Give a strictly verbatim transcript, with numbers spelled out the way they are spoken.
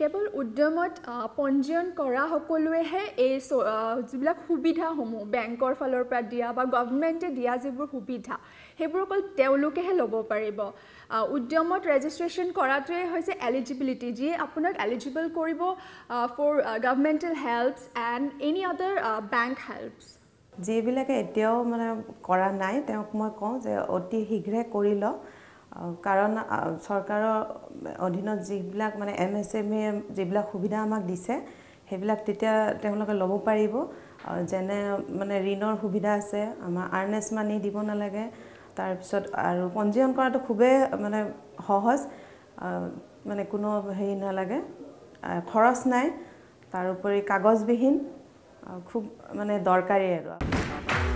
কেৱল উদ্যমত পঞ্জীয়ন কৰা সকলোৱেহে এই যিবিলাক সুবিধাসমূহ বেংকৰ ফালৰ পৰা দিয়া বা গভৰ্ণমেণ্টে দিয়া যিবোৰ সুবিধা সেইবোৰ অকল তেওঁলোকেহে ল'ব পাৰিব উদ্যমত ৰেজিষ্ট্ৰেশ্যন কৰাটোৱে হৈছে এলিজিবিলিটি যিয়ে আপোনাক এলিজিবল কৰিব for governmental helps and any other bank helps যিবিলাকে এতিয়াও মানে কৰা নাই তেওঁক মই কওঁ যে অতি শীঘ্ৰে কৰি ল কাৰণ চৰকাৰৰ অধীনত যিবিলাক মানে এম এছ এম ই যিবিলাক সুবিধা আমাক দিছে সেইবিলাক তেতিয়া তেওঁলোকে ল'ব পাৰিব যেনে মানে ঋণৰ সুবিধা আছে আমাৰ আৰ্নেষ্ট মানি দিব নালাগে তাৰপিছত আৰু পঞ্জীয়ন কৰাটো খুবেই মানে সহজ মানে কোনো হেৰি নালাগে খৰচ নাই তাৰোপৰি কাগজবিহীন খুব মানে দৰকাৰী আৰু